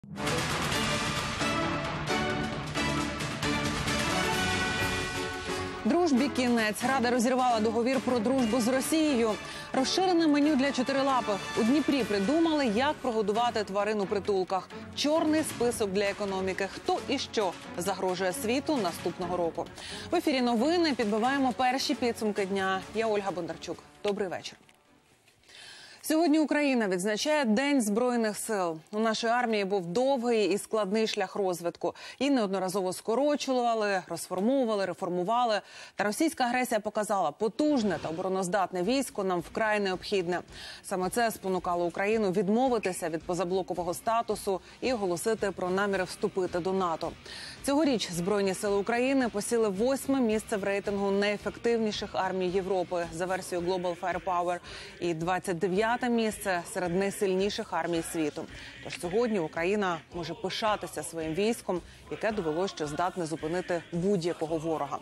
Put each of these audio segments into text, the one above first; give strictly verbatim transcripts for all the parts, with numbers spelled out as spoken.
Дружбі кінець. Рада розірвала договір про дружбу з Росією. Розширене меню для чотирилапих. У Дніпрі придумали, як прогодувати тварин у притулках. Чорний список для економіки. Хто і що загрожує світу наступного року. В ефірі новини підбиваємо перші підсумки дня. Я Ольга Бондарчук. Добрий вечір. Сьогодні Україна відзначає День Збройних сил. У нашої армії був довгий і складний шлях розвитку. Її неодноразово скорочували, розформовували, реформували. Та російська агресія показала, потужне та обороноздатне військо нам вкрай необхідне. Саме це спонукало Україну відмовитися від позаблокового статусу і оголосити про наміри вступити до НАТО. Цьогоріч Збройні сили України посіли восьме місце в рейтингу найефективніших армій Європи за версією Global Firepower і двадцять дев'яте місце серед найсильніших армій світу. Тож сьогодні Україна може пишатися своїм військом, яке довело, що здатне зупинити будь-якого ворога.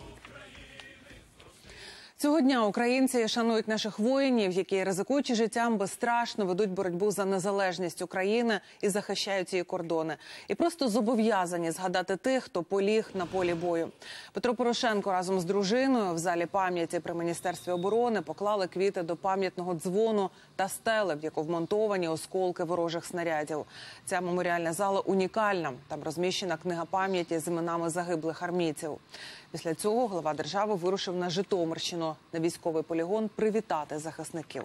Цього дня українці шанують наших воїнів, які, ризикуючи життям, безстрашно ведуть боротьбу за незалежність України і захищають її кордони. І просто зобов'язані згадати тих, хто поліг на полі бою. Петро Порошенко разом з дружиною в залі пам'яті при Міністерстві оборони поклали квіти до пам'ятного дзвону та стели, в яку вмонтовані осколки ворожих снарядів. Ця меморіальна зала унікальна. Там розміщена книга пам'яті з іменами загиблих армійців. Після цього глава держави вирушив на Житомирщину, на військовий полігон, привітати захисників.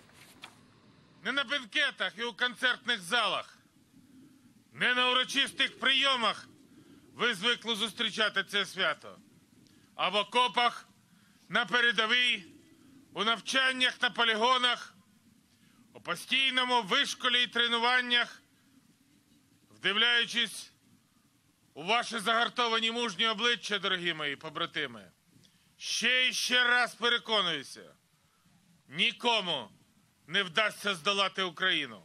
Не на бенкетах і у концертних залах, не на урочистих прийомах ви звикли зустрічати це свято. А в окопах, на передовій, у навчаннях на полігонах, у постійному вишколі і тренуваннях, вдивляючись у ваші загартовані мужні обличчя, дорогі мої побратими, ще і ще раз переконуюся, нікому не вдасться здолати Україну.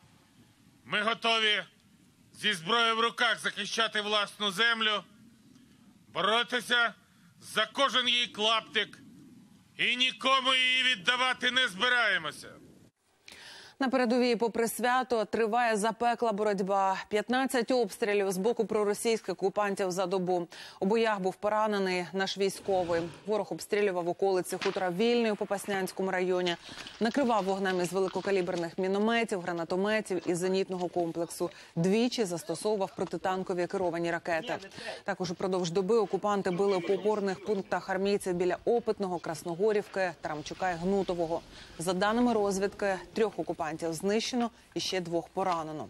Ми готові зі зброєю в руках захищати власну землю, боротися за кожен її клаптик і нікому її віддавати не збираємося. На передовій, попри свято, триває запекла боротьба. п'ятнадцять обстрілів з боку проросійських окупантів за добу. У боях був поранений наш військовий. Ворог обстрілював околиці хутора Вільний у Попаснянському районі. Накривав вогнем із великокаліберних мінометів, гранатометів і зенітного комплексу. Двічі застосовував протитанкові керовані ракети. Також упродовж доби окупанти били по опорних пунктах армійців біля Опитного, Красногорівки, Тарамчука і Гнутового. За даними розвідки, трьох окупантів знищено і ще двох поранено.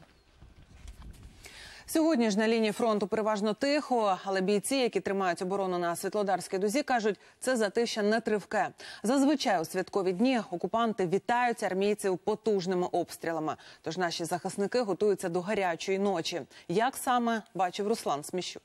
Сьогодні ж на лінії фронту переважно тихо, але бійці, які тримають оборону на Світлодарській дузі, кажуть, це затища не тривке. Зазвичай у святкові дні окупанти вітають армійців потужними обстрілами. Тож наші захисники готуються до гарячої ночі. Як саме, бачив Руслан Сміщук.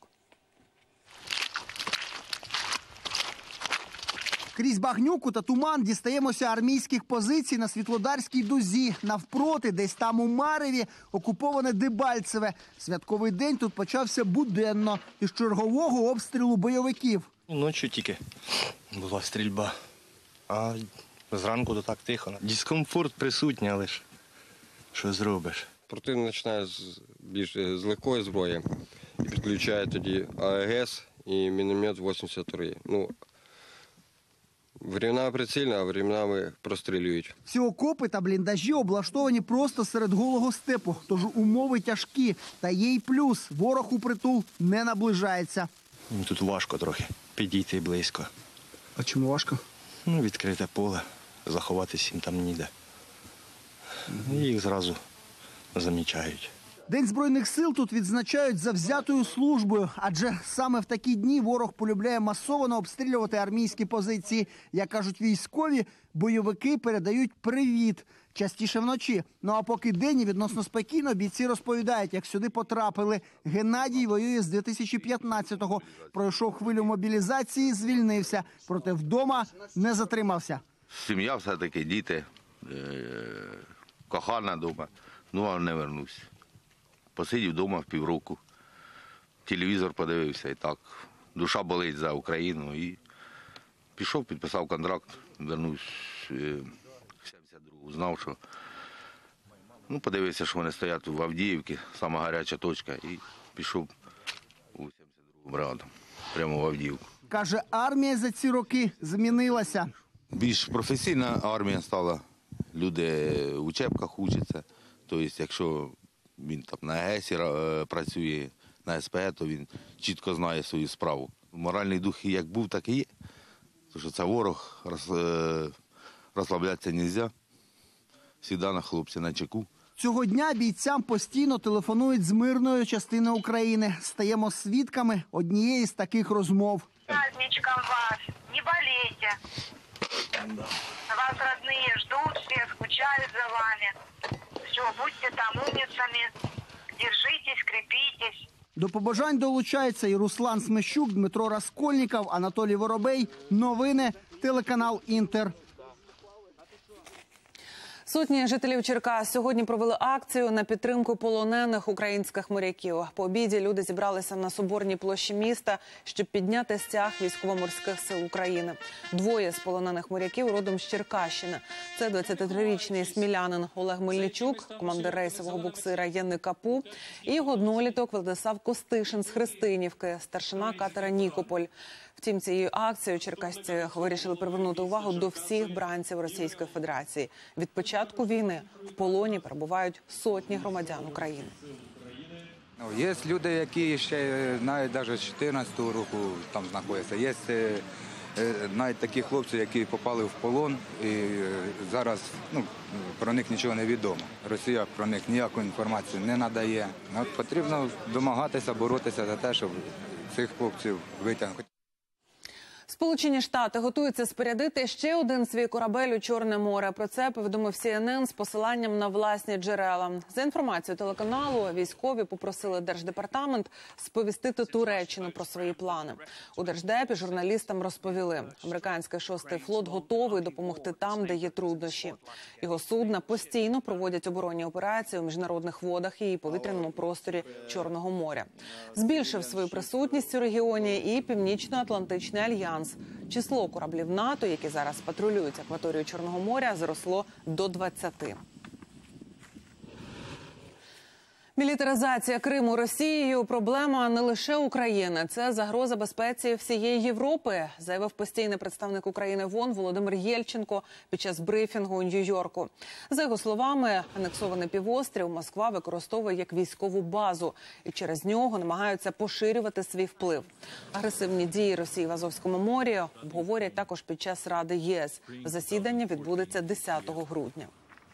Крізь багнюку та туман дістаємося армійських позицій на Світлодарській дузі. Навпроти, десь там у Мареві, окуповане Дебальцеве. Святковий день тут почався буденно, із чергового обстрілу бойовиків. Ночі тільки була стрільба, а зранку то так тихо. Дискомфорт присутній, але ж що зробиш? Противник починає з більш з легкої зброї і підключає тоді АЕГС і міномет вісімдесят три. Ну, временами прицільно, а временами прострілюють. Ці окопи та бліндажі облаштовані просто серед голого степу, тож умови тяжкі. Та є й плюс – ворог у притул не наближається. Тут важко трохи підійти близько. А чому важко? Ну, відкрите поле, заховатись їм там ніде. І їх зразу замічають. День Збройних сил тут відзначають завзятою службою, адже саме в такі дні ворог полюбляє масово обстрілювати армійські позиції. Як кажуть військові, бойовики передають привіт. Частіше вночі. Ну а поки день і відносно спокійно, бійці розповідають, як сюди потрапили. Геннадій воює з дві тисячі п'ятнадцятого. Пройшов хвилю мобілізації, звільнився. Проте вдома не затримався. Сім'я все-таки, діти, кохана вдома. Ну, а не вернусь. Посидів вдома в півроку, телевізор подивився і так. Душа болить за Україну. І пішов, підписав контракт, вернувся в сімдесят другу. Знав, що Ну, подивився, що вони стоять в Авдіївці, сама гаряча точка, і пішов у сімдесят другу бригаду, прямо в Авдіївку. Каже, армія за ці роки змінилася. Більш професійна армія стала, люди в учебках учаться. Тобто, якщо він там на АЕСі працює, на ес пе, то він чітко знає свою справу. Моральний дух як був, так і є. Тому що це ворог, роз, розслаблятися не можна. Всегда на хлопці на чеку. Цього дня бійцям постійно телефонують з мирної частини України. Стаємо свідками однієї з таких розмов. Праздничком вас, не болейте. Вас родные ждут, все скучают за вами. Все, будьте там умницами, держитесь, крепитесь. До побажань долучаються і Руслан Смещук, Дмитро Раскольніков, Анатолій Воробей. Новини, телеканал «Інтер». Сотні жителів Черкас сьогодні провели акцію на підтримку полонених українських моряків. По обіді люди зібралися на Соборній площі міста, щоб підняти стяг військово-морських сил України. Двоє з полонених моряків родом з Черкащини. Це двадцятитрирічний смілянин Олег Мельничук, командир рейсового буксира Яни Капу, і його одноліток Владислав Костишин з Христинівки, старшина катера «Нікополь». Втім, цією акцією черкасці вирішили привернути увагу до всіх бранців Російської Федерації. Від початку війни в полоні перебувають сотні громадян України. Є люди, які ще навіть навіть з чотирнадцятого року там знаходяться. Є навіть такі хлопці, які попали в полон, і зараз ну, про них нічого не відомо. Росія про них ніякої інформації не надає. От потрібно домагатися, боротися за те, щоб цих хлопців витягнути. Сполучені Штати готуються спорядити ще один свій корабель у Чорне море. Про це повідомив Сі Ен Ен з посиланням на власні джерела. За інформацією телеканалу, військові попросили Держдепартамент сповістити Туреччину про свої плани. У Держдепі журналістам розповіли, американський шостий флот готовий допомогти там, де є труднощі. Його судна постійно проводять оборонні операції у міжнародних водах і повітряному просторі Чорного моря. Збільшив свою присутність у регіоні і Північно-Атлантичний альянс. Число кораблів НАТО, які зараз патрулюють акваторію Чорного моря, зросло до двадцяти. Мілітаризація Криму Росією – проблема не лише України. Це загроза безпеці всієї Європи, заявив постійний представник України в ООН Володимир Єльченко під час брифінгу у Нью-Йорку. За його словами, анексований півострів Москва використовує як військову базу і через нього намагаються поширювати свій вплив. Агресивні дії Росії в Азовському морі обговорять також під час Ради ЄС. Засідання відбудеться десятого грудня.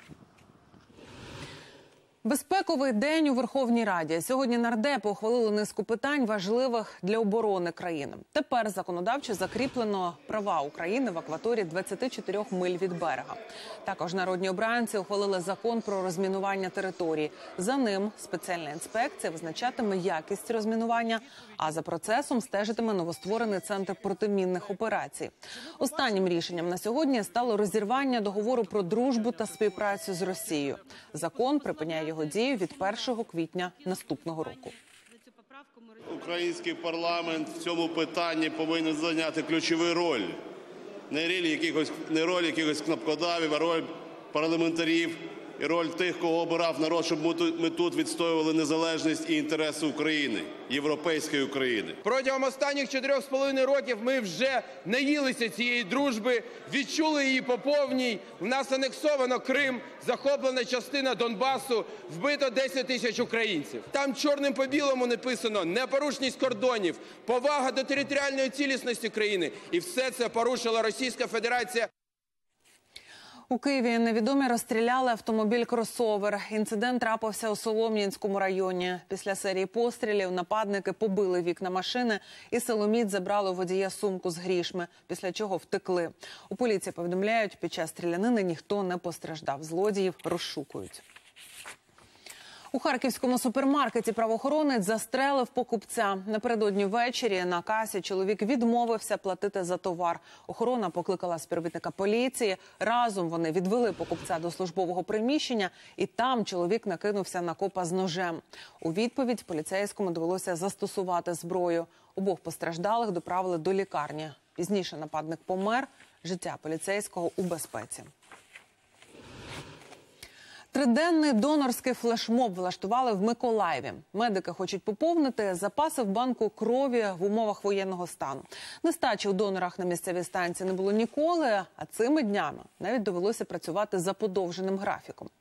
Безпековий день у Верховній Раді. Сьогодні нардепи ухвалили низку питань, важливих для оборони країни. Тепер законодавчо закріплено права України в акваторії двадцяти чотирьох миль від берега. Також народні обранці ухвалили закон про розмінування територій. За ним спеціальна інспекція визначатиме якість розмінування, а за процесом стежитиме новостворений центр протимінних операцій. Останнім рішенням на сьогодні стало розірвання договору про дружбу та співпрацю з Росією. Закон припиняє його дію від першого квітня наступного року. Український парламент в цьому питанні повинен зайняти ключову роль. Не роль якихось, не роль якихось кнопкодавів, а роль парламентарів і роль тих, кого обирав народ, щоб ми тут відстоювали незалежність і інтереси України, європейської України. Протягом останніх чотирьох з половиною років ми вже наїлися цієї дружби, відчули її по повній. У нас анексовано Крим, захоплена частина Донбасу, вбито десять тисяч українців. Там чорним по білому написано непорушність кордонів, повага до територіальної цілісності країни. І все це порушила Російська Федерація. У Києві невідомі розстріляли автомобіль-кросовер. Інцидент трапився у Солом'янському районі. Після серії пострілів нападники побили вікна машини і силоміць забрали у водія сумку з грішми, після чого втекли. У поліції повідомляють, під час стрілянини ніхто не постраждав. Злодіїв розшукують. У харківському супермаркеті правоохоронець застрелив покупця. Напередодні ввечері на касі чоловік відмовився платити за товар. Охорона покликала співробітника поліції. Разом вони відвели покупця до службового приміщення, і там чоловік накинувся на копа з ножем. У відповідь поліцейському довелося застосувати зброю. Обох постраждалих доправили до лікарні. Пізніше нападник помер. Життя поліцейського у безпеці. Триденний донорський флешмоб влаштували в Миколаєві. Медики хочуть поповнити запаси в банку крові в умовах воєнного стану. Нестачі у донорах на місцевій станції не було ніколи, а цими днями навіть довелося працювати за подовженим графіком.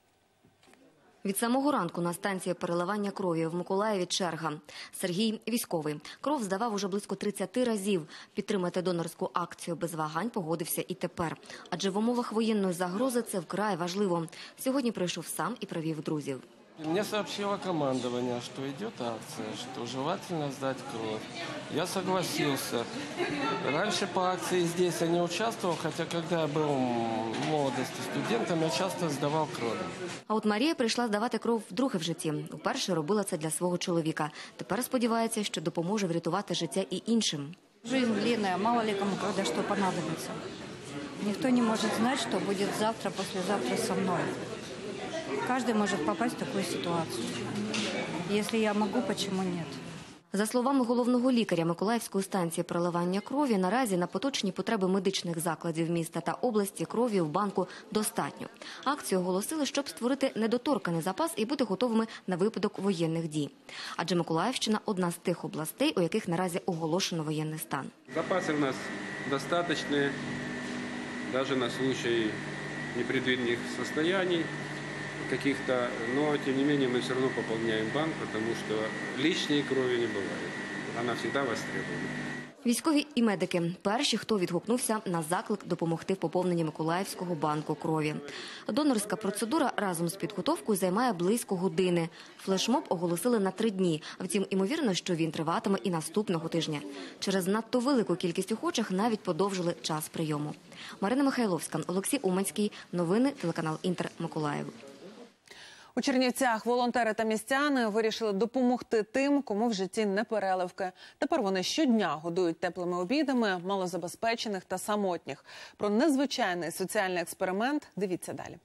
Від самого ранку на станції переливання крові в Миколаєві черга. Сергій – військовий. Кров здавав уже близько тридцяти разів. Підтримати донорську акцію без вагань погодився і тепер. Адже в умовах воєнної загрози це вкрай важливо. Сьогодні прийшов сам і привів друзів. Мне сообщило командование, что идет акция, что желательно сдать кровь. Я согласился. Раньше по акции здесь я не участвовал, хотя когда я был в молодости студентом, я часто сдавал кровь. А от Марія прийшла здавати кров вдруге в житті. Уперше робила це для свого чоловіка. Тепер сподівається, що допоможе врятувати життя і іншим. Жизнь длинная, мало ли кому когда что понадобится. Никто не может знать, что будет завтра, послезавтра со мной. Каждый может попасть в такую ситуацию. Если я могу, почему нет? За словами головного лікаря Миколаївської станції переливання крові, наразі на поточні потреби медичних закладів міста та області крові в банку достатньо. Акцію оголосили, щоб створити недоторканий запас і бути готовими на випадок воєнних дій. Адже Миколаївщина – одна з тих областей, у яких наразі оголошено воєнний стан. Запаси в нас достаточні, навіть на случай непредвиденных состояний каких-то, но тем не менее мы все равно пополняем банк, потому что лишней крови не бывает. Она всегда востребована. Військові і медики – перші, хто відгукнувся на заклик допомогти в поповненні Миколаївського банку крові. Донорська процедура разом з підготовкою займає близько години. Флешмоб оголосили на три дні. Втім, імовірно, що він триватиме і наступного тижня. Через надто велику кількість охочих навіть подовжили час прийому. Марина Михайловська, Олексій Уманський. Новини, телеканал Інтер, Миколаїв. У Чернівцях волонтери та містяни вирішили допомогти тим, кому в житті не переливки. Тепер вони щодня годують теплими обідами малозабезпечених та самотніх. Про незвичайний соціальний експеримент дивіться далі.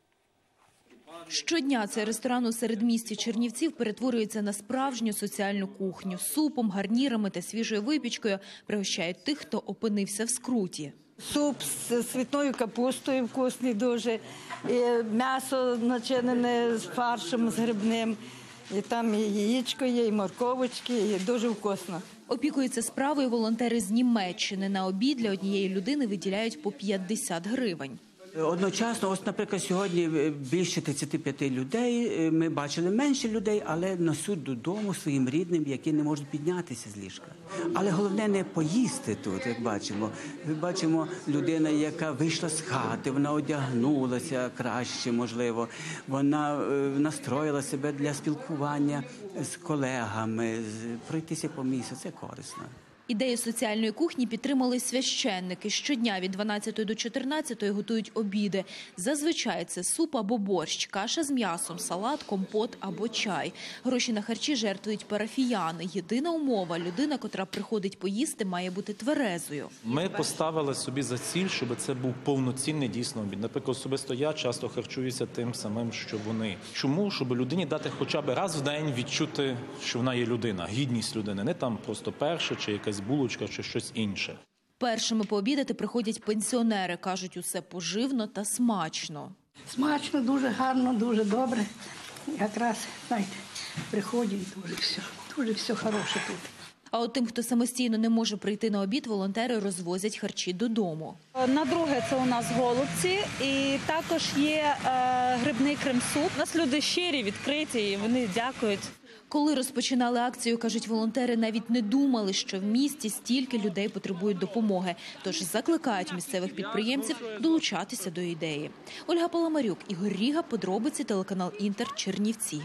Щодня цей ресторан у середмісті Чернівців перетворюється на справжню соціальну кухню. Супом, гарнірами та свіжою випічкою пригощають тих, хто опинився в скруті. Суп з цвітною капустою вкусний дуже, і м'ясо начинене з фаршем, з грибним, і там і яєчко є, і морковочки, і дуже вкусно. Опікуються справою волонтери з Німеччини. На обід для однієї людини виділяють по п'ятдесят гривень. Одночасно, ось, наприклад, сьогодні більше тридцяти п'яти людей, ми бачили менше людей, але несуть додому своїм рідним, які не можуть піднятися з ліжка. Але головне не поїсти тут, як бачимо. Ми бачимо людину, яка вийшла з хати, вона одягнулася краще, можливо, вона настроїла себе для спілкування з колегами, пройтися по місту, це корисно. Ідею соціальної кухні підтримали священники. Щодня від дванадцятої до чотирнадцятої готують обіди. Зазвичай це суп або борщ, каша з м'ясом, салат, компот або чай. Гроші на харчі жертвують парафіяни. Єдина умова – людина, котра приходить поїсти, має бути тверезою. Ми поставили собі за ціль, щоб це був повноцінний дійсно обід. Наприклад, особисто я часто харчуюся тим самим, що вони. Чому? Щоб людині дати хоча б раз в день відчути, що вона є людина, гідність людини. Не там просто перше чи якась булочка чи щось інше. Першими пообідати приходять пенсіонери. Кажуть, усе поживно та смачно. Смачно, дуже гарно, дуже добре. Якраз, знаєте, приходять дуже все, дуже все хороше тут. А от тим, хто самостійно не може прийти на обід, волонтери розвозять харчі додому. На друге це у нас голубці і також є е, грибний крем-суп. У нас люди щирі, відкриті і вони дякують. Коли розпочинали акцію, кажуть волонтери, навіть не думали, що в місті стільки людей потребують допомоги. Тож закликають місцевих підприємців долучатися до ідеї. Ольга Паламарюк, Ігор Ріга, подробиці, телеканал Інтер, Чернівці.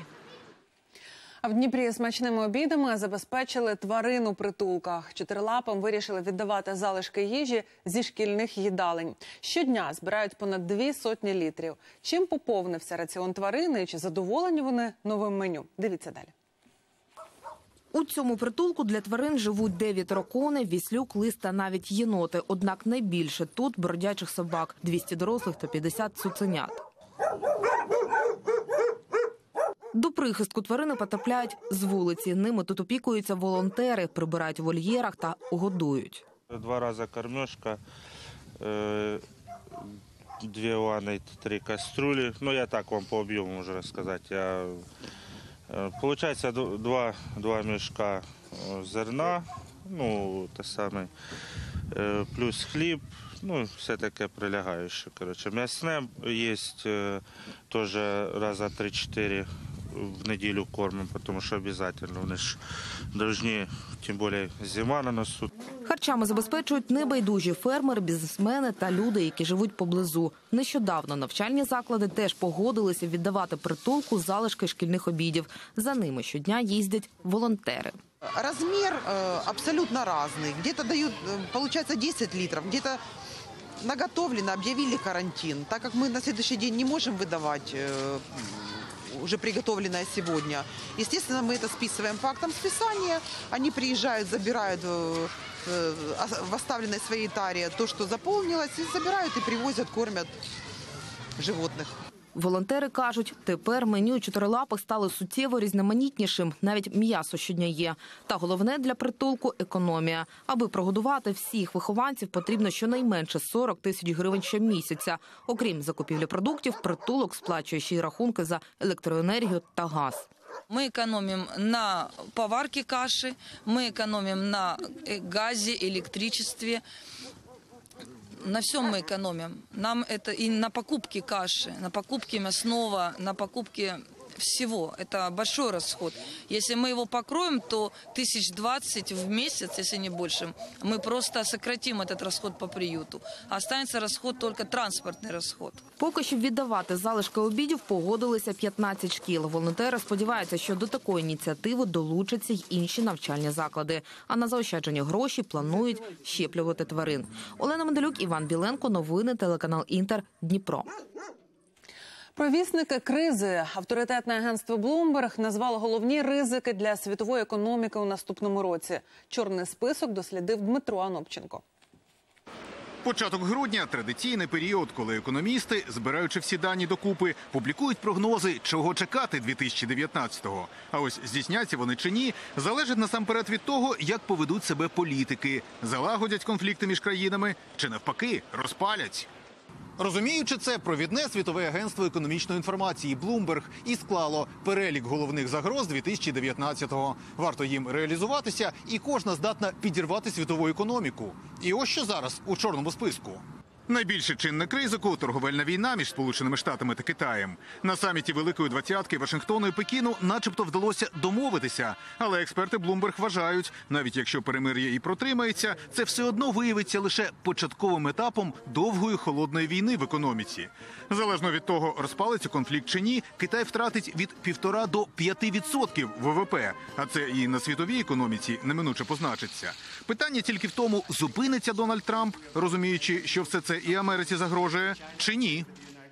А в Дніпрі смачними обідами забезпечили тварин у притулках. Чотирилапим вирішили віддавати залишки їжі зі шкільних їдалень. Щодня збирають понад дві сотні літрів. Чим поповнився раціон тварини і чи задоволені вони новим меню? Дивіться далі. У цьому притулку для тварин живуть дев'ятеро коней, віслюк, лис та навіть єноти. Однак найбільше тут бродячих собак – двісті дорослих та п'ятдесят цуценят. До прихистку тварини потрапляють з вулиці. Ними тут опікуються волонтери, прибирають в вольєрах та годують. Два рази кормежка, две ванны, три кастрюли. Ну, я так вам по объему уже рассказать. Я, э, получается два, два мешка зерна, ну, те саме, э, плюс хліб, ну, все таке прилягаюче. Короче, м'ясне є э, тоже раза три-четыре в неділю кормим, тому що обов'язково. Вони ж повинні, тим більше зима на носу. Харчами забезпечують небайдужі фермери, бізнесмени та люди, які живуть поблизу. Нещодавно навчальні заклади теж погодилися віддавати притулку залишки шкільних обідів. За ними щодня їздять волонтери. Размер э, абсолютно разный. Где-то дают, получается, десять литров, где-то наготовлено, объявили карантин. Так как мы на следующий день не можем выдавать э, уже приготовленное сегодня, естественно, мы это списываем по актам списания. Они приезжают, забирают э, э, в оставленной своей таре то, что заполнилось, и забирают и привозят, кормят животных. Волонтери кажуть, тепер меню чотирилапих стало суттєво різноманітнішим, навіть м'ясо щодня є. Та головне для притулку – економія. Аби прогодувати всіх вихованців, потрібно щонайменше сорок тисяч гривень щомісяця. Окрім закупівлі продуктів, притулок сплачує ще й рахунки за електроенергію та газ. Мы экономим на поварке каши, мы экономим на газе, электричестве. На всем мы экономим. Нам это и на покупке каши, на покупке мясного, на покупке всего. Это большой расход. Если мы его покроем, то тысяч двадцать в месяц, если не больше, мы просто сократим этот расход по приюту. Останется расход только транспортный расход. Поки що віддавати залишки обідів погодилися п'ятнадцять шкіл. Волонтери сподіваються, що до такої ініціативи долучаться й інші навчальні заклади. А на заощаджені гроші планують щеплювати тварин. Олена Медалюк, Іван Біленко. Новини, телеканал Інтер, Дніпро. Провісники кризи. Авторитетне агентство Bloomberg назвало головні ризики для світової економіки у наступному році. Чорний список дослідив Дмитро Анопченко. Початок грудня – традиційний період, коли економісти, збираючи всі дані докупи, публікують прогнози, чого чекати дві тисячі дев'ятнадцятого. А ось здійсняться вони чи ні, залежить насамперед від того, як поведуть себе політики. Залагодять конфлікти між країнами чи навпаки розпалять. Розуміючи це, провідне світове агентство економічної інформації Bloomberg і склало перелік головних загроз дві тисячі дев'ятнадцятого. Варто їм реалізуватися, і кожна здатна підірвати світову економіку. І ось що зараз у чорному списку. Найбільший чинник ризику – торговельна війна між Сполученими Штатами та Китаєм. На саміті Великої Двадцятки Вашингтону і Пекіну начебто вдалося домовитися. Але експерти Bloomberg вважають, навіть якщо перемир'я і протримається, це все одно виявиться лише початковим етапом довгої холодної війни в економіці. Залежно від того, розпалиться конфлікт чи ні, Китай втратить від півтора до п'яти відсотків ВВП. А це і на світовій економіці неминуче позначиться. Питання тільки в тому, зупиниться Дональд Трамп, розуміючи, що все це і Америці загрожує, чи ні.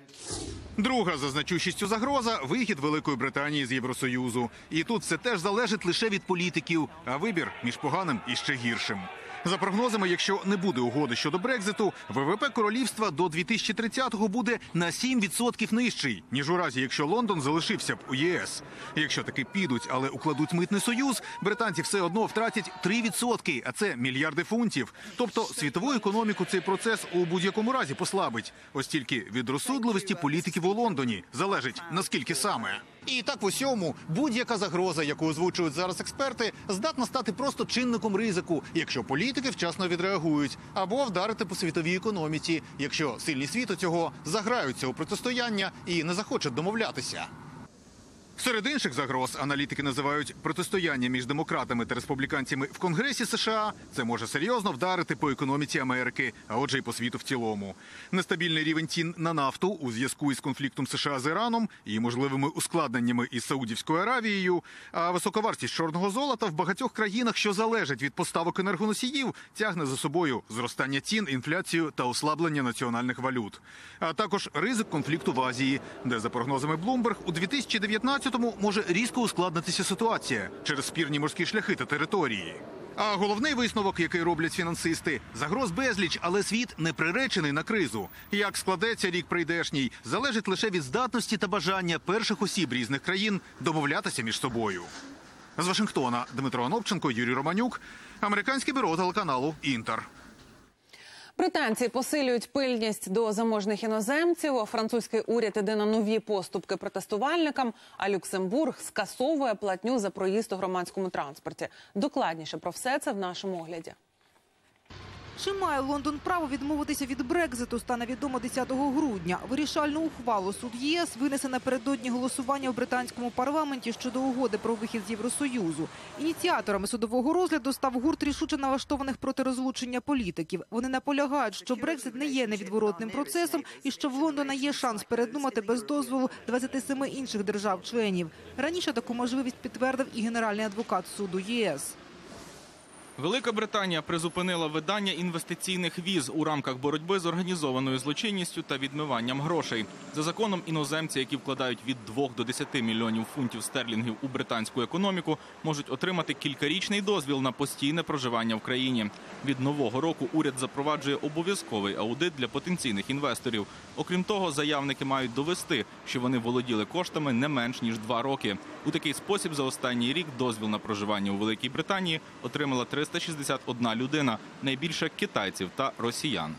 Друга за значущістю загроза – вихід Великої Британії з Євросоюзу. І тут все теж залежить лише від політиків, а вибір між поганим і ще гіршим. За прогнозами, якщо не буде угоди щодо Брекзиту, ВВП королівства до дві тисячі тридцятого буде на сім відсотків нижчий, ніж у разі, якщо Лондон залишився б у ЄС. Якщо таки підуть, але укладуть митний союз, британці все одно втратять три відсотки, а це мільярди фунтів. Тобто світову економіку цей процес у будь-якому разі послабить. Ось тільки від розсудливості політиків у Лондоні залежить, наскільки саме. І так в усьому будь-яка загроза, яку озвучують зараз експерти, здатна стати просто чинником ризику, якщо політики вчасно відреагують, або вдарити по світовій економіці, якщо сильні світу цього заграються у протистояння і не захочуть домовлятися. Серед інших загроз аналітики називають протистояння між демократами та республіканцями в Конгресі США. Це може серйозно вдарити по економіці Америки, а отже й по світу в цілому. Нестабільний рівень цін на нафту у зв'язку із конфліктом США з Іраном і можливими ускладненнями із Саудівською Аравією, а висока вартість чорного золота в багатьох країнах, що залежать від поставок енергоносіїв, тягне за собою зростання цін, інфляцію та ослаблення національних валют. А також ризик конфлікту в Азії, де, за прогнозами Bloomberg, у дві тисячі дев'ятнадцятому може різко ускладнитися ситуація через спірні морські шляхи та території. А головний висновок, який роблять фінансисти – загроз безліч, але світ не приречений на кризу. Як складеться рік прийдешній, залежить лише від здатності та бажання перших осіб різних країн домовлятися між собою. З Вашингтона Дмитро Анопченко, Юрій Романюк, американське бюро телеканалу «Інтер». Британці посилюють пильність до заможних іноземців. Французький уряд іде на нові поступки протестувальникам, а Люксембург скасовує платню за проїзд у громадському транспорті. Докладніше про все це в нашому огляді. Чи має Лондон право відмовитися від Брекзиту, стане відомо десятого грудня. Вирішальну ухвалу суд ЄС винесе напередодні голосування в британському парламенті щодо угоди про вихід з Євросоюзу. Ініціаторами судового розгляду став гурт рішуче налаштованих проти розлучення політиків. Вони наполягають, що Брекзит не є невідворотним процесом і що в Лондона є шанс передумати без дозволу двадцяти семи інших держав-членів. Раніше таку можливість підтвердив і генеральний адвокат суду ЄС. Велика Британія призупинила видання інвестиційних віз у рамках боротьби з організованою злочинністю та відмиванням грошей. За законом, іноземці, які вкладають від двох до десяти мільйонів фунтів стерлінгів у британську економіку, можуть отримати кількарічний дозвіл на постійне проживання в країні. Від нового року уряд запроваджує обов'язковий аудит для потенційних інвесторів. Окрім того, заявники мають довести, що вони володіли коштами не менш ніж два роки. У такий спосіб за останній рік дозвіл на проживання у Великій Британії отримала триста шістдесят одна людина, найбільше китайців та росіян.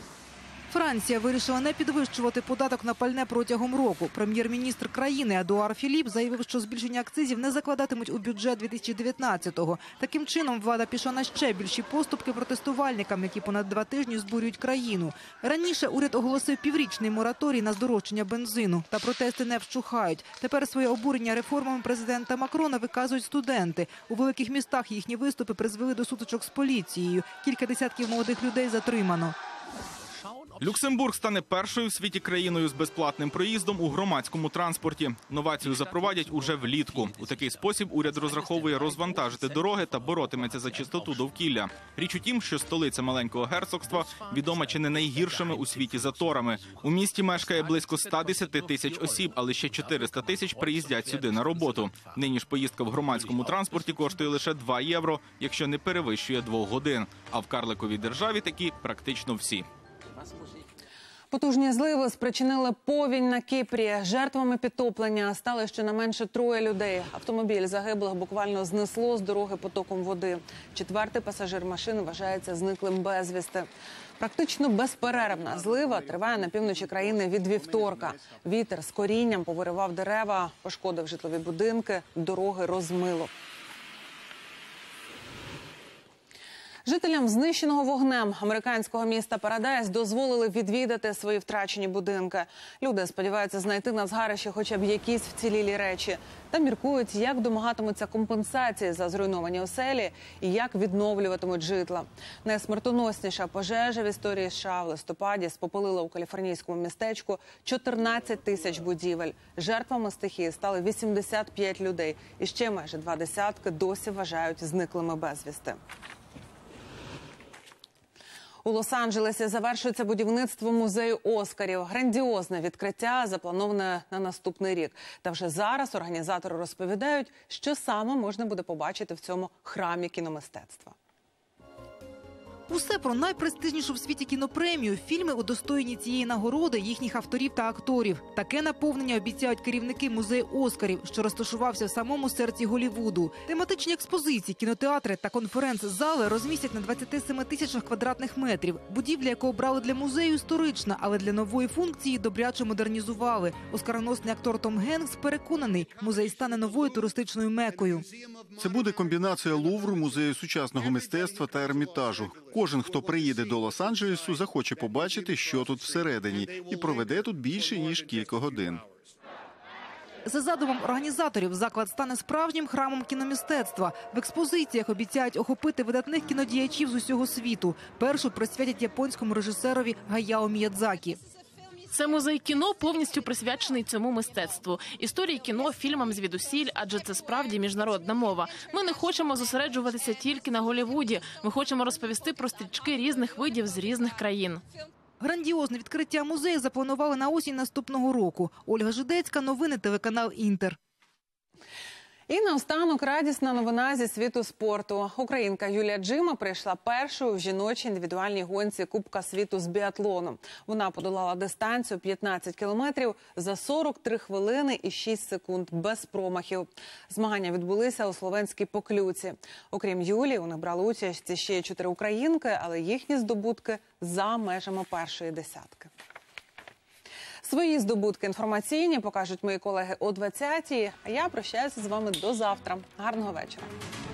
Франція вирішила не підвищувати податок на пальне протягом року. Прем'єр-міністр країни Едуар Філіп заявив, що збільшення акцизів не закладатимуть у бюджет дві тисячі дев'ятнадцятого. Таким чином, влада пішла на ще більші поступки протестувальникам, які понад два тижні збурюють країну. Раніше уряд оголосив піврічний мораторій на здорожчання бензину. Та протести не вщухають. Тепер своє обурення реформами президента Макрона виказують студенти. У великих містах їхні виступи призвели до сутичок з поліцією. Кілька десятків молодих людей затримано. Люксембург стане першою в світі країною з безплатним проїздом у громадському транспорті. Новацію запровадять уже влітку. У такий спосіб уряд розраховує розвантажити дороги та боротиметься за чистоту довкілля. Річ у тім, що столиця маленького герцогства відома чи не найгіршими у світі заторами. У місті мешкає близько ста десяти тисяч осіб, але ще чотириста тисяч приїздять сюди на роботу. Нині ж поїздка в громадському транспорті коштує лише два євро, якщо не перевищує двох годин. А в карликовій державі такі практично всі. Потужні зливи спричинили повінь на Кіпрі. Жертвами підтоплення стали щонайменше троє людей. Автомобіль загиблих буквально знесло з дороги потоком води. Четвертий пасажир машини вважається зниклим безвісти. Практично безперервна злива триває на півночі країни від вівторка. Вітер з корінням повиривав дерева, пошкодив житлові будинки, дороги розмило. Жителям знищеного вогнем американського міста Парадайз дозволили відвідати свої втрачені будинки. Люди сподіваються знайти на згарищі хоча б якісь вцілілі речі. Та міркують, як домагатимуться компенсації за зруйновані оселі і як відновлюватимуть житла. Найсмертоносніша пожежа в історії США в листопаді спопалила у каліфорнійському містечку чотирнадцять тисяч будівель. Жертвами стихії стали вісімдесят п'ять людей. І ще майже два десятки досі вважають зниклими безвісти. У Лос-Анджелесі завершується будівництво музею Оскарів. Грандіозне відкриття заплановане на наступний рік. Та вже зараз організатори розповідають, що саме можна буде побачити в цьому храмі кіномистецтва. Усе про найпрестижнішу в світі кінопремію, фільми, удостоєні цієї нагороди, їхніх авторів та акторів. Таке наповнення обіцяють керівники музею Оскарів, що розташувався в самому серці Голлівуду. Тематичні експозиції, кінотеатри та конференц-зали розмістять на двадцяти семи тисячах квадратних метрів. Будівля, яку обрали для музею, історична, але для нової функції добряче модернізували. Оскароносний актор Том Генкс переконаний, музей стане новою туристичною мекою. Це буде комбінація Лувру, музею сучасного мистецтва та Ермітажу. Кожен, хто приїде до Лос-Анджелесу, захоче побачити, що тут всередині, і проведе тут більше, ніж кілька годин. За задумом організаторів, заклад стане справжнім храмом кіномистецтва. В експозиціях обіцяють охопити видатних кінодіячів з усього світу. Першу присвятять японському режисерові Гаяо Міядзакі. Це музей кіно, повністю присвячений цьому мистецтву. Історії кіно, фільмам звідусіль, адже це справді міжнародна мова. Ми не хочемо зосереджуватися тільки на Голлівуді. Ми хочемо розповісти про стрічки різних видів з різних країн. Грандіозне відкриття музею запланували на осінь наступного року. Ольга Жидецька, новини, телеканал «Інтер». І наостанок радісна новина зі світу спорту. Українка Юлія Джима прийшла першою в жіночій індивідуальній гонці Кубка світу з біатлону. Вона подолала дистанцію п'ятнадцять кілометрів за сорок три хвилини і шість секунд без промахів. Змагання відбулися у словенській Поклюці. Окрім Юлії, у них брали участь ще чотири українки, але їхні здобутки за межами першої десятки. Свої здобутки інформаційні покажуть мої колеги о двадцятій. А я прощаюся з вами до завтра. Гарного вечора.